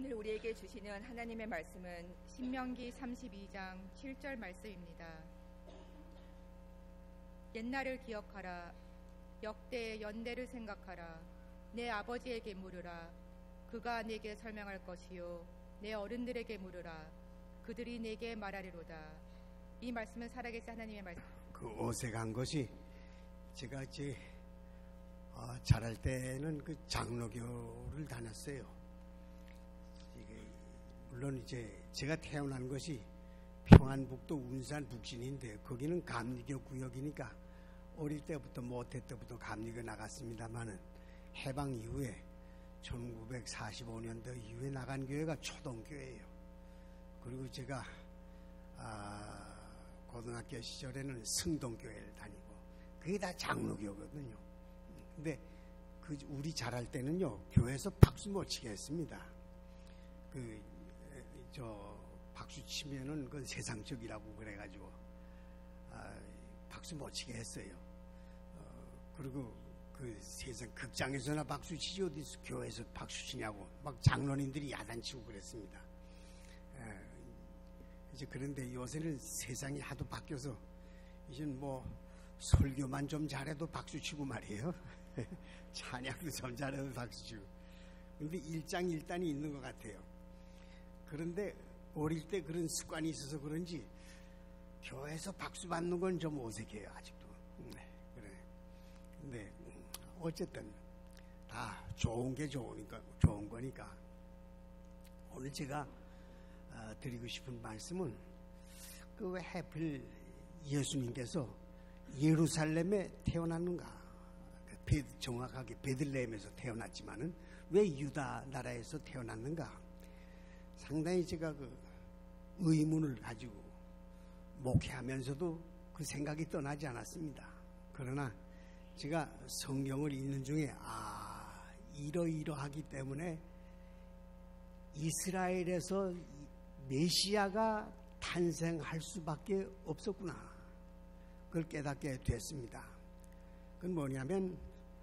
오늘 우리에게 주시는 하나님의 말씀은 신명기 32장 7절 말씀입니다. 옛날을 기억하라. 역대의 연대를 생각하라. 내 아버지에게 물으라. 그가 내게 설명할 것이요. 내 어른들에게 물으라. 그들이 내게 말하리로다. 이 말씀은 살아계신 하나님의 말씀. 그 어색한 것이 제가 자랄 때는 그 장로교를 다녔어요. 물론 이제 제가 태어난 것이 평안북도 운산 북신인데 거기는 감리교 구역이니까 어릴 때부터 모태 때부터 감리교 나갔습니다만은 해방 이후에 1945년도 이후에 나간 교회가 초동교회예요. 그리고 제가 고등학교 시절에는 승동교회를 다니고 그게 다 장로교거든요. 근데 우리 자랄 때는요 교회에서 박수 못 치게 했습니다. 박수 치면은 그건 세상적이라고 그래가지고 박수 못 치게 했어요. 그리고 그 세상 극장에서나 박수 치지 어디서 교회에서 박수 치냐고 막 장로님들이 야단치고 그랬습니다. 이제 그런데 요새는 세상이 하도 바뀌어서 이젠 뭐 설교만 좀 잘해도 박수 치고 말이에요. 찬양도 좀 잘해도 박수 치고. 근데 일장일단이 있는 것 같아요. 그런데 어릴 때 그런 습관이 있어서 그런지 교회에서 박수 받는 건 좀 어색해요 아직도. 그래. 근데 어쨌든 다 좋은 게 좋은 거니까 오늘 제가 드리고 싶은 말씀은 그 왜 하필 예수님께서 예루살렘에 태어났는가? 정확하게 베들레헴에서 태어났지만은 왜 유다 나라에서 태어났는가? 상당히 제가 그 의문을 가지고 목회하면서도 그 생각이 떠나지 않았습니다. 그러나 제가 성경을 읽는 중에 이러이러하기 때문에 이스라엘에서 메시아가 탄생할 수밖에 없었구나. 그걸 깨닫게 됐습니다. 그건 뭐냐면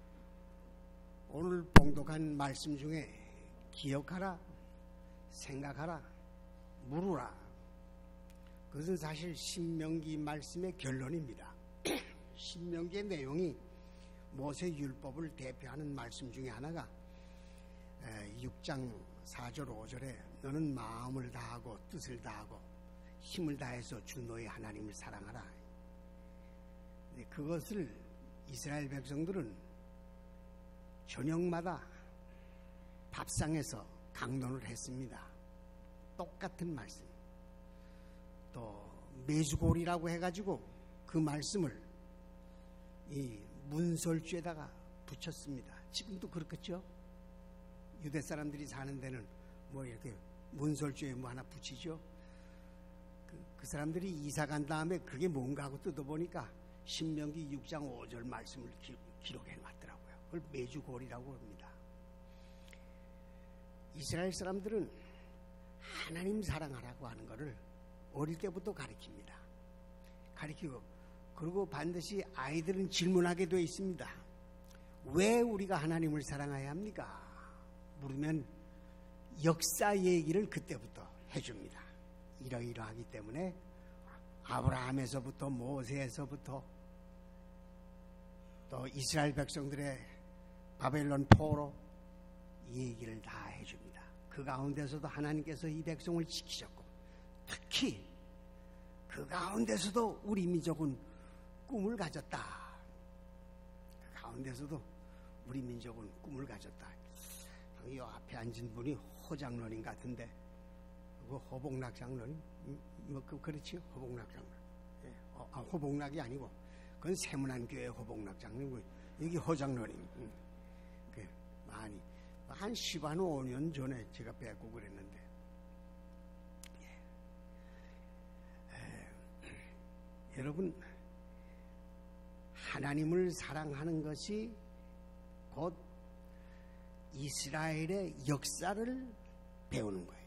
오늘 봉독한 말씀 중에 기억하라, 생각하라, 물으라. 그것은 사실 신명기 말씀의 결론입니다. 신명기의 내용이 모세 율법을 대표하는 말씀 중에 하나가 6장 4절 5절에 너는 마음을 다하고 뜻을 다하고 힘을 다해서 주 너의 하나님을 사랑하라. 그것을 이스라엘 백성들은 저녁마다 밥상에서 강론을 했습니다. 똑같은 말씀. 또 매주골이라고 해가지고 그 말씀을 이 문설주에다가 붙였습니다. 지금도 그렇겠죠? 유대 사람들이 사는 데는 뭐 이렇게 문설주에 뭐 하나 붙이죠? 그 사람들이 이사 간 다음에 그게 뭔가 하고 뜯어보니까 신명기 6장 5절 말씀을 기록해 놨더라고요. 그걸 매주골이라고 합니다. 이스라엘 사람들은 하나님 사랑하라고 하는 것을 어릴 때부터 가르칩니다. 가르치고 그리고 반드시 아이들은 질문하게 되어 있습니다. 왜 우리가 하나님을 사랑해야 합니까? 물으면 역사 얘기를 그때부터 해줍니다. 이러이러하기 때문에 아브라함에서부터 모세에서부터 또 이스라엘 백성들의 바벨론 포로 이 얘기를 다 해줍니다. 그 가운데서도 하나님께서 이 백성을 지키셨고 특히 그 가운데서도 우리 민족은 꿈을 가졌다. 그 가운데서도 우리 민족은 꿈을 가졌다. 이 앞에 앉은 분이 호장로님 같은데 그 호복락 장로님? 그렇지? 호복락 장로. 예. 호복락이 아니고 그건 세문안교회 호복락 장로고 여기 호장로님. 많이 한 15년 전에 제가 뵙고 그랬는데 여러분 하나님을 사랑하는 것이 곧 이스라엘의 역사를 배우는 거예요.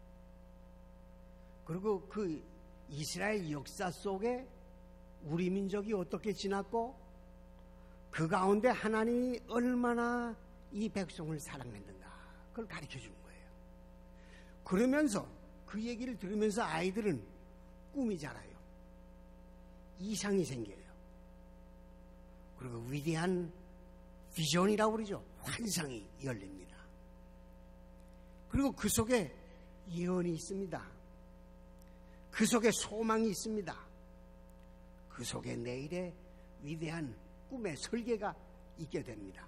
그리고 그 이스라엘 역사 속에 우리 민족이 어떻게 지났고 그 가운데 하나님이 얼마나 이 백성을 사랑했는가 그걸 가르쳐 주는 거예요. 그러면서 그 얘기를 들으면서 아이들은 꿈이 자라요. 이상이 생겨요. 그리고 위대한 비전이라고 그러죠. 환상이 열립니다. 그리고 그 속에 예언이 있습니다. 그 속에 소망이 있습니다. 그 속에 내일의 위대한 꿈의 설계가 있게 됩니다.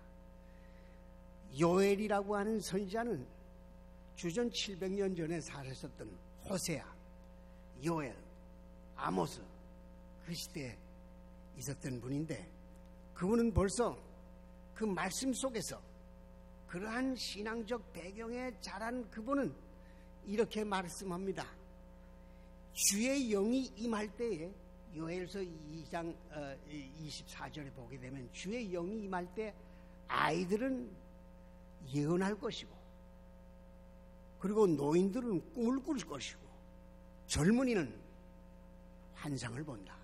요엘이라고 하는 선지자는 주전 700년 전에 살았었던 호세아, 요엘, 아모스 그 시대에 있었던 분인데 그분은 벌써 그 말씀 속에서 그러한 신앙적 배경에 자란 그분은 이렇게 말씀합니다. 주의 영이 임할 때에 요엘서 2장 24절에 보게 되면 주의 영이 임할 때 아이들은 예언할 것이고 그리고 노인들은 꿈을 꿀 것이고 젊은이는 환상을 본다.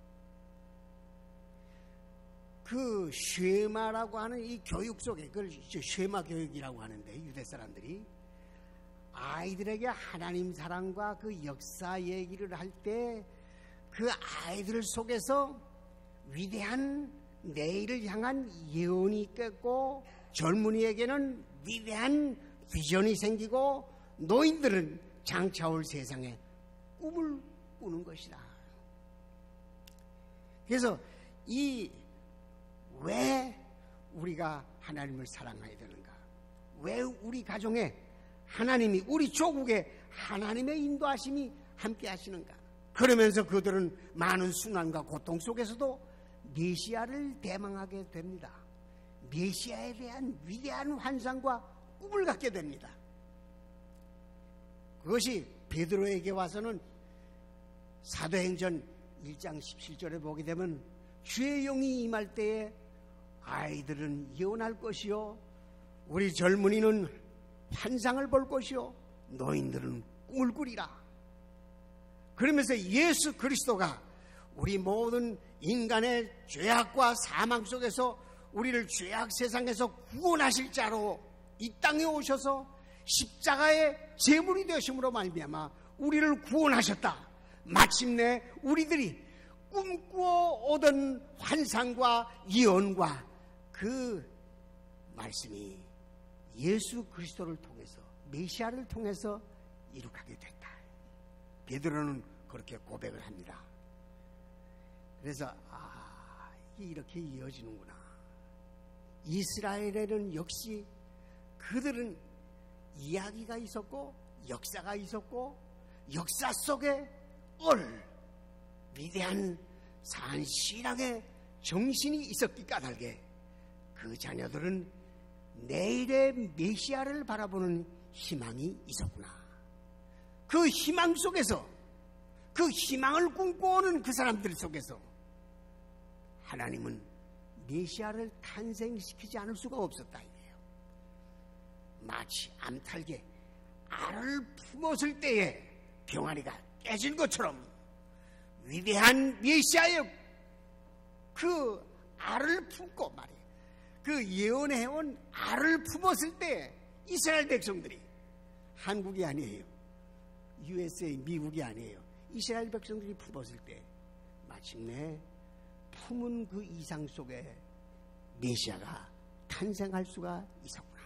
그 쉐마라고 하는 이 교육 속에 그걸 쉐마 교육이라고 하는데 유대 사람들이 아이들에게 하나님 사랑과 그 역사 얘기를 할 때 그 아이들 속에서 위대한 내일을 향한 예언이 있겠고 젊은이에게는 위대한 비전이 생기고 노인들은 장차올 세상에 꿈을 꾸는 것이다. 그래서 왜 우리가 하나님을 사랑해야 되는가? 왜 우리 가정에 하나님이 우리 조국에 하나님의 인도하심이 함께 하시는가? 그러면서 그들은 많은 순환과 고통 속에서도 메시아를 대망하게 됩니다. 메시아에 대한 위대한 환상과 꿈을 갖게 됩니다. 그것이 베드로에게 와서는 사도행전 1장 17절에 보게 되면 주의 영이 임할 때에 아이들은 예언할 것이요 우리 젊은이는 환상을 볼 것이요 노인들은 꿈을 꾸리라. 그러면서 예수 그리스도가 우리 모든 인간의 죄악과 사망 속에서 우리를 죄악 세상에서 구원하실 자로 이 땅에 오셔서 십자가의 제물이 되심으로 말미암아 우리를 구원하셨다. 마침내 우리들이 꿈꾸어 오던 환상과 예언과 그 말씀이 예수 그리스도를 통해서 메시아를 통해서 이룩하게 됐다. 베드로는 그렇게 고백을 합니다. 그래서 이렇게 이어지는구나. 이스라엘에는 역시 그들은 이야기가 있었고 역사가 있었고 역사 속에 위대한 산신앙의 정신이 있었기 까닭에 그 자녀들은 내일의 메시아를 바라보는 희망이 있었구나. 그 희망 속에서 그 희망을 꿈꿔오는 그 사람들 속에서 하나님은 메시아를 탄생시키지 않을 수가 없었다 이래요. 마치 암탉에 알을 품었을 때에 병아리가 깨진 것처럼 위대한 메시아의 그 알을 품고 말이에요. 그 예언해온 알을 품었을 때 이스라엘 백성들이 한국이 아니에요. USA 미국이 아니에요. 이스라엘 백성들이 품었을 때 마침내 품은 그 이상 속에 메시아가 탄생할 수가 있었구나.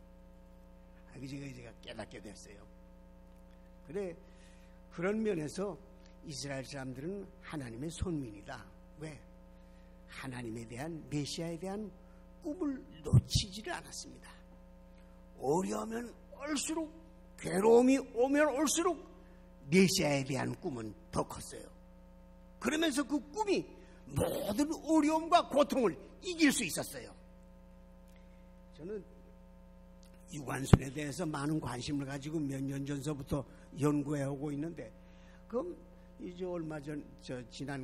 제가 깨닫게 됐어요. 그래 그런 면에서 이스라엘 사람들은 하나님의 손민이다. 왜? 하나님에 대한 메시아에 대한 꿈을 놓치지를 않았습니다. 어려우면 올수록 괴로움이 오면 올수록 메시아에 대한 꿈은 더 컸어요. 그러면서 그 꿈이 모든 어려움과 고통을 이길 수 있었어요. 저는 유관순에 대해서 많은 관심을 가지고 몇 년 전서부터 연구해 오고 있는데, 그럼 이제 얼마 전 지난해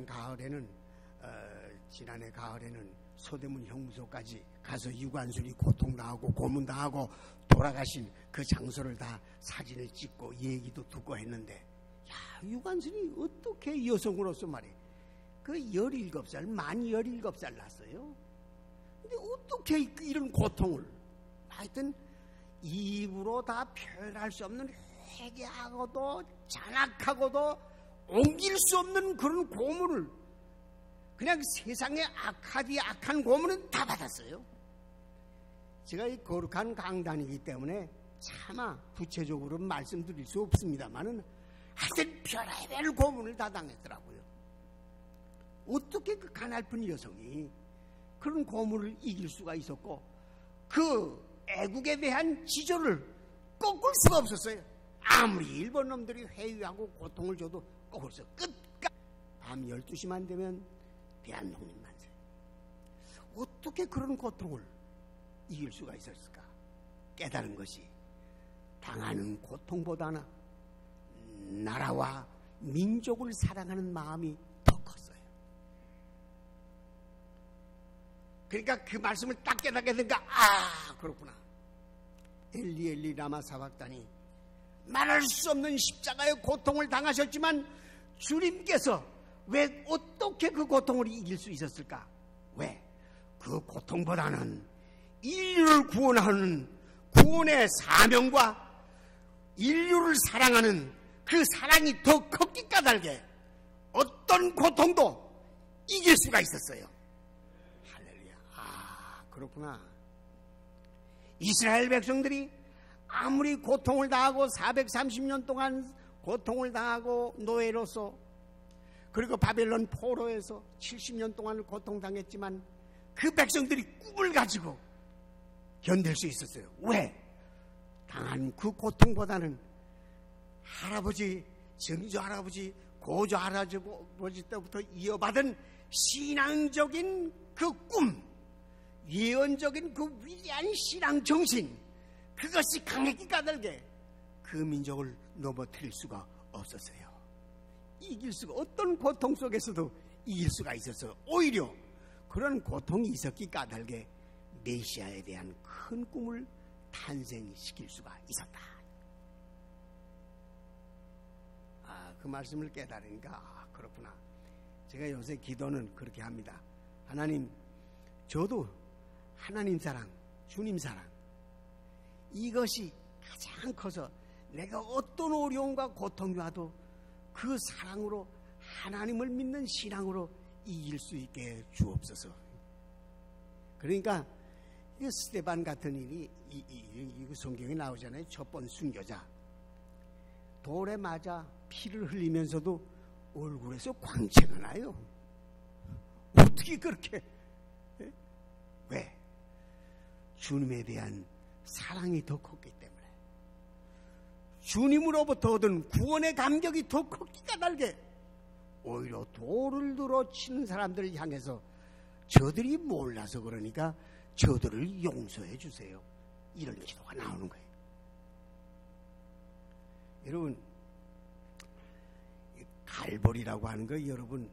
가을에는 서대문 형무소까지 가서 유관순이 고통당하고 고문당하고 돌아가신 그 장소를 다 사진을 찍고 얘기도 듣고 했는데, 야, 유관순이 어떻게 여성으로서 말이에요. 그 17살, 만 17살 났어요. 근데 어떻게 이런 고통을, 하여튼 입으로 다 표현할 수 없는 회개하고도 잔악하고도 옮길 수 없는 그런 고문을, 그냥 세상의 악한 고문은 다 받았어요. 제가 이 거룩한 강단이기 때문에 차마 구체적으로 말씀드릴 수 없습니다만은 하여튼 별의별 고문을 다 당했더라고요. 어떻게 그 가냘픈 여성이 그런 고문을 이길 수가 있었고 그 애국에 대한 지조를 꺾을 수가 없었어요. 아무리 일본 놈들이 회유하고 고통을 줘도 꺾을 수 없어요. 끝까지 밤 12시만 되면 대한독립 만세. 어떻게 그런 고통을 이길 수가 있었을까? 깨달은 것이 당하는 고통보다는 나라와 민족을 사랑하는 마음이 더 컸어요. 그러니까 그 말씀을 딱 깨닫게 되니까 그렇구나. 엘리 라마 사박단이 말할 수 없는 십자가의 고통을 당하셨지만 주님께서 왜 어떻게 그 고통을 이길 수 있었을까? 왜? 그 고통보다는 인류를 구원하는 구원의 사명과 인류를 사랑하는 그 사랑이 더 컸기 까닭에 어떤 고통도 이길 수가 있었어요. 할렐루야. 그렇구나. 이스라엘 백성들이 아무리 고통을 당하고 430년 동안 고통을 당하고 노예로서, 그리고 바벨론 포로에서 70년 동안 고통당했지만 그 백성들이 꿈을 가지고 견딜 수 있었어요. 왜? 당한 그 고통보다는 할아버지, 증조 할아버지, 고조 할아버지 때부터 이어받은 신앙적인 그 꿈, 예언적인 그 위대한 신앙 정신, 그것이 강했기 까닭에 그 민족을 넘어뜨릴 수가 없었어요. 이길 수가, 어떤 고통 속에서도 이길 수가 있었어요. 오히려 그런 고통이 있었기 까닭에 메시아에 대한 큰 꿈을 탄생시킬 수가 있었다. 그 말씀을 깨달으니까 그렇구나. 제가 요새 기도는 그렇게 합니다. 하나님, 저도 하나님 사랑, 주님 사랑, 이것이 가장 커서 내가 어떤 어려움과 고통이 와도 그 사랑으로, 하나님을 믿는 신앙으로 이길 수 있게 주옵소서. 그러니까 스데반 같은 일이 이 성경에 나오잖아요. 첫 번 순교자, 돌에 맞아 피를 흘리면서도 얼굴에서 광채가 나요. 어떻게 그렇게? 왜? 주님에 대한 사랑이 더 컸기 때문에, 주님으로부터 얻은 구원의 감격이 더 컸기 까닭에 오히려 돌을 들어 치는 사람들을 향해서 저들이 몰라서 그러니까 저들을 용서해 주세요, 이런 기도가 나오는 거예요. 여러분, 갈보리라고 하는 거 여러분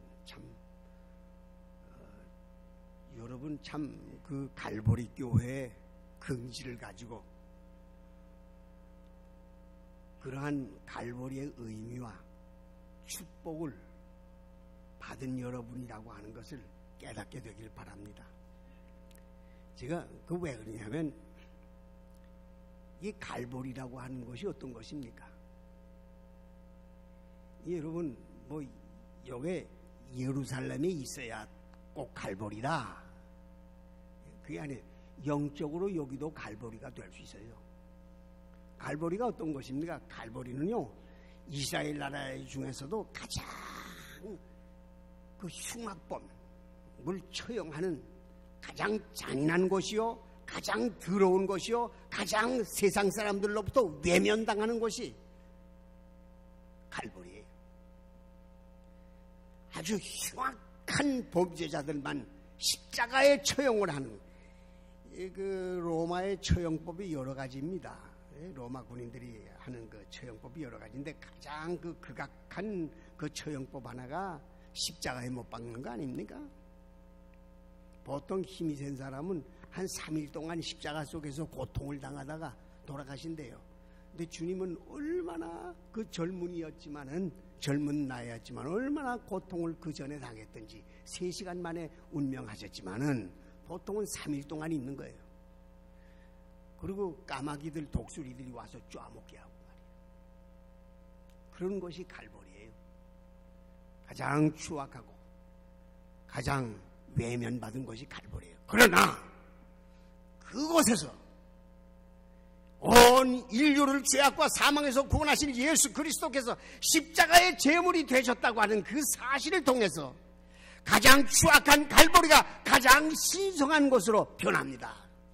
참 그 갈보리 교회의 긍지를 가지고 그러한 갈보리의 의미와 축복을 받은 여러분이라고 하는 것을 깨닫게 되길 바랍니다. 제가 그 왜 그러냐면, 이 갈보리라고 하는 것이 어떤 것입니까? 여러분, 여기 예루살렘에 있어야 꼭 갈보리다, 그게 아니에요. 영적으로 여기도 갈보리가 될 수 있어요. 갈보리가 어떤 것입니까? 갈보리는요, 이스라엘 나라 중에서도 가장 그 흉악범을 처형하는 가장 잔인한 곳이요, 가장 더러운 곳이요, 가장 세상 사람들로부터 외면당하는 곳이 갈보리예요. 아주 흉악한 범죄자들만 십자가에 처형을 하는, 그 로마의 처형법이 여러 가지입니다. 로마 군인들이 하는 그 처형법이 여러 가지인데 가장 그 극악한 그 처형법 하나가 십자가에 못 박는 거 아닙니까? 보통 힘이 센 사람은 한 3일 동안 십자가 속에서 고통을 당하다가 돌아가신대요. 근데 주님은 얼마나 그 젊은 나이였지만 얼마나 고통을 그 전에 당했던지 3시간 만에 운명하셨지만은 보통은 3일 동안 있는 거예요. 그리고 까마귀들, 독수리들이 와서 쪼아먹게 하고 말이에요. 그런 것이 갈보리예요. 가장 추악하고 가장 외면받은 것이 갈보리예요. 그러나 그곳에서 온 인류를 죄악과 사망에서 구원하신 예수 그리스도께서 십자가의 제물이 되셨다고 하는 그 사실을 통해서 가장 추악한 갈보리가 가장 신성한 곳으로 변합니다.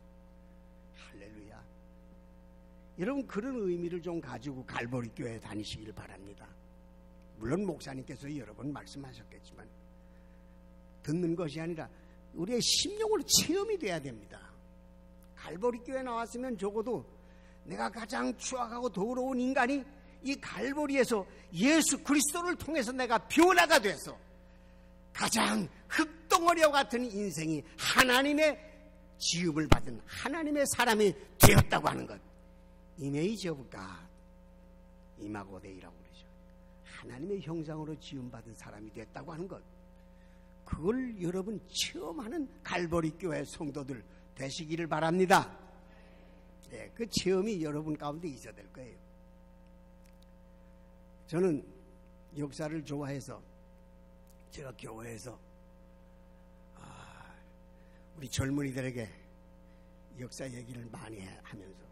할렐루야. 여러분, 그런 의미를 좀 가지고 갈보리 교회에 다니시길 바랍니다. 물론 목사님께서 여러 번 말씀하셨겠지만 듣는 것이 아니라 우리의 심령으로 체험이 돼야 됩니다. 갈보리 교회에 나왔으면 적어도 내가 가장 추악하고 더러운 인간이 이 갈보리에서 예수 그리스도를 통해서 내가 변화가 돼서 가장 흙덩어리와 같은 인생이 하나님의 지음을 받은 하나님의 사람이 되었다고 하는 것. 이메이지 오브 갓, 이마고데이라고 그러죠. 하나님의 형상으로 지음받은 사람이 됐다고 하는 것. 그걸 여러분 체험하는 갈보리 교회 성도들 되시기를 바랍니다. 네, 그 체험이 여러분 가운데 있어야 될 거예요. 저는 역사를 좋아해서 제가 교회에서 우리 젊은이들에게 역사 얘기를 많이 하면서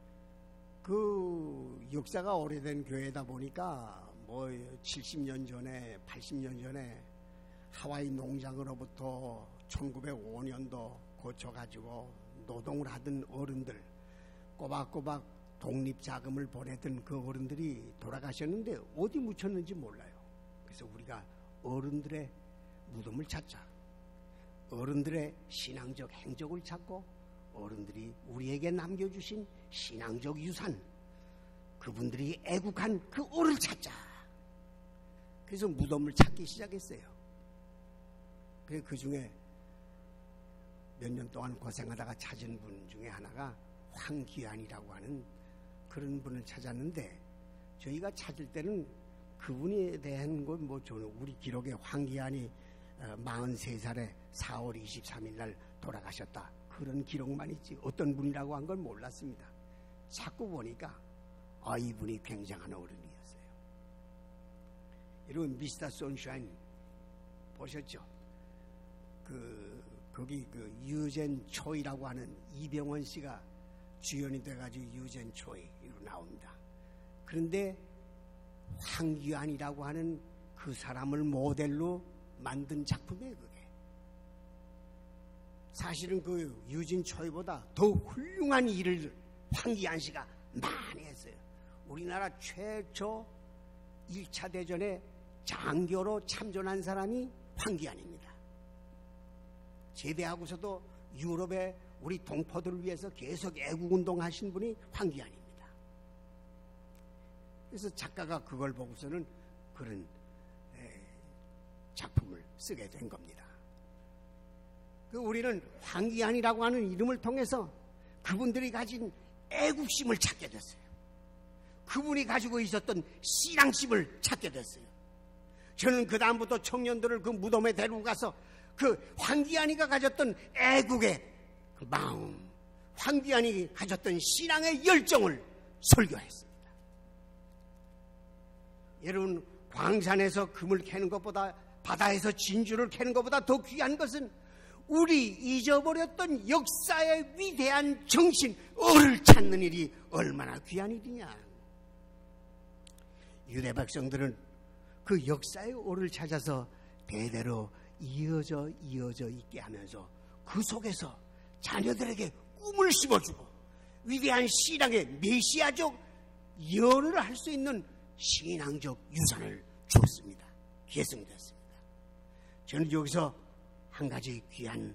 그 역사가 오래된 교회다 보니까 뭐 70년 전에 80년 전에 하와이 농장으로부터 1905년도 고쳐가지고 노동을 하던 어른들 꼬박꼬박 독립자금을 보내던 그 어른들이 돌아가셨는데 어디 묻혔는지 몰라요. 그래서 우리가 어른들의 무덤을 찾자. 어른들의 신앙적 행적을 찾고 어른들이 우리에게 남겨주신 신앙적 유산, 그분들이 애국한 그 얼을 찾자. 그래서 무덤을 찾기 시작했어요. 그 중에 몇 년 동안 고생하다가 찾은 분 중에 하나가 황귀안이라고 하는 그런 분을 찾았는데, 저희가 찾을 때는 그분에 대한 건 뭐 우리 기록에 황귀안이 43살에 4월 23일 날 돌아가셨다, 그런 기록만 있지 어떤 분이라고 한 건 몰랐습니다. 자꾸 보니까 이분이 굉장한 어른이었어요. 여러분 미스터 선샤인 보셨죠? 거기 유젠 초이라고 하는 이병헌 씨가 주연이 돼가지고 유젠 초이로 나옵니다. 그런데 황귀안이라고 하는 그 사람을 모델로 만든 작품이에요. 그게 사실은 그 유진 초이보다 더 훌륭한 일을 황귀안 씨가 많이 했어요. 우리나라 최초 1차 대전에 장교로 참전한 사람이 황귀안입니다. 제대하고서도 유럽의 우리 동포들을 위해서 계속 애국운동 하신 분이 황귀안입니다. 그래서 작가가 그걸 보고서는 그런 작품을 쓰게 된 겁니다. 우리는 황귀안이라고 하는 이름을 통해서 그분들이 가진 애국심을 찾게 됐어요. 그분이 가지고 있었던 신앙심을 찾게 됐어요. 저는 그 다음부터 청년들을 그 무덤에 데리고 가서 그 황귀안이가 가졌던 애국의 그 마음, 황귀안이 가졌던 신앙의 열정을 설교했습니다. 여러분, 광산에서 금을 캐는 것보다, 바다에서 진주를 캐는 것보다 더 귀한 것은 우리 잊어버렸던 역사의 위대한 정신, 얼을 찾는 일이 얼마나 귀한 일이냐. 유대 백성들은 그 역사의 얼을 찾아서 대대로 이어져 있게 하면서 그 속에서 자녀들에게 꿈을 심어주고 위대한 신앙의 메시아적 예언을 할 수 있는 신앙적 유산을 줬습니다. 계승됐습니다. 저는 여기서 한 가지 귀한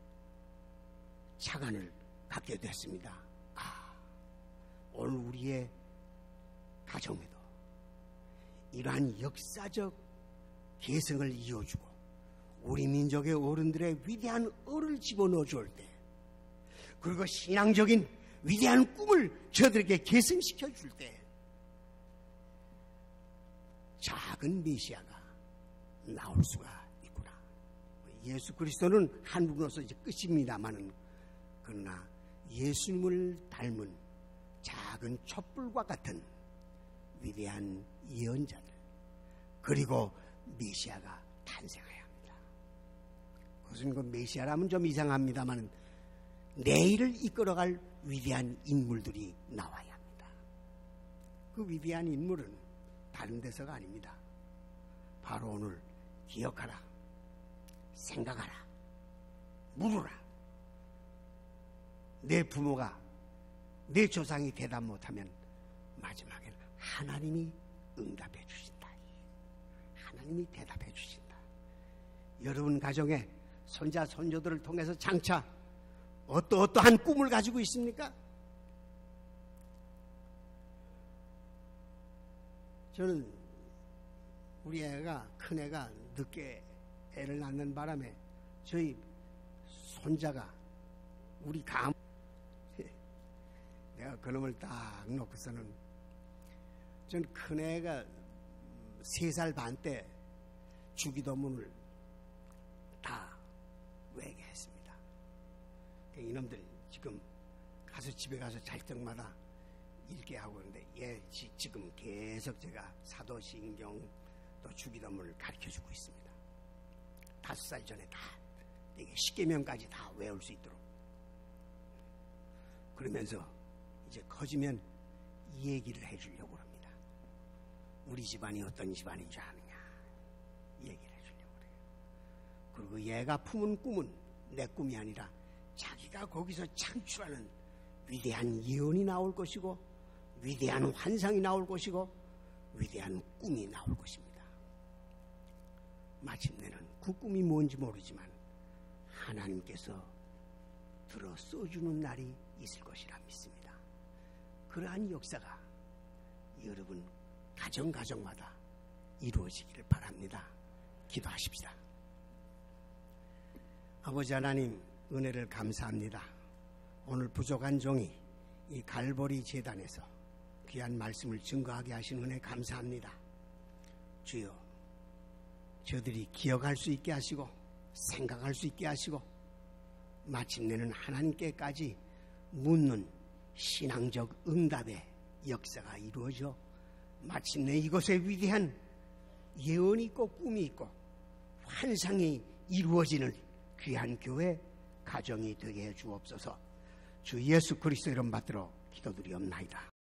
착안을 갖게 됐습니다. 오늘 우리의 가정에도 이러한 역사적 계승을 이어주고 우리 민족의 어른들의 위대한 얼을 집어넣어 줄 때, 그리고 신앙적인 위대한 꿈을 저들에게 계승시켜 줄 때 작은 메시아가 나올 수가 있구나. 예수 그리스도는 한국으로서 이제 끝입니다마는, 그러나 예수님을 닮은 작은 촛불과 같은 위대한 예언자들, 그리고 메시아가 탄생해야 합니다. 무슨 그 메시아라면 좀 이상합니다만 내일을 이끌어갈 위대한 인물들이 나와야 합니다. 그 위대한 인물은 다른 데서가 아닙니다. 바로 오늘 기억하라, 생각하라, 물으라. 내 부모가, 내 조상이 대답 못하면 마지막에는 하나님이 응답해 주신다. 하나님이 대답해 주신다. 여러분 가정에 손자 손녀들을 통해서 장차 어떠한 꿈을 가지고 있습니까? 저는 우리 애가, 큰애가 늦게 애를 낳는 바람에 저희 손자가 우리 내가 그놈을 딱 놓고서는 전 큰애가 3살 반 때 주기도문을 다 외게 했습니다. 이놈들 지금 가서 집에 가서 잘 때마다 읽게 하고 있는데 얘 지금 계속 제가 사도신경 또 주기도문을 가르쳐주고 있습니다. 5살 전에 다 이게 10계명까지 다 외울 수 있도록. 그러면서 이제 커지면 이 얘기를 해주려고 합니다. 우리 집안이 어떤 집안인 줄 아느냐 이 얘기를 해주려고 그래요. 그리고 얘가 품은 꿈은 내 꿈이 아니라 자기가 거기서 창출하는 위대한 예언이 나올 것이고 위대한 환상이 나올 것이고 위대한 꿈이 나올 것입니다. 마침내는 그 꿈이 뭔지 모르지만 하나님께서 들어 써주는 날이 있을 것이라 믿습니다. 그러한 역사가 여러분 가정마다 이루어지기를 바랍니다. 기도하십시다. 아버지 하나님, 은혜를 감사합니다. 오늘 부족한 종이 이 갈보리 제단에서 귀한 말씀을 증거하게 하신 은혜 감사합니다. 주여, 저들이 기억할 수 있게 하시고 생각할 수 있게 하시고 마침내는 하나님께까지 묻는 신앙적 응답의 역사가 이루어져 마침내 이곳에 위대한 예언이 있고 꿈이 있고 환상이 이루어지는 귀한 교회 가정이 되게 해 주옵소서. 주 예수 그리스도 이름 받들어 기도드리옵나이다.